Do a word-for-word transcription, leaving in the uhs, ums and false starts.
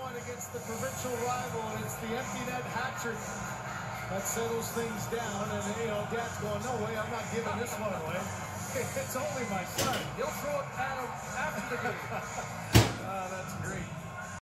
one against the provincial rival, and it's the empty net hat trick that settles things down. And, you know, Dad's going, no way, I'm not giving this one away. It's only my son. He'll throw it at him after the game. uh, that's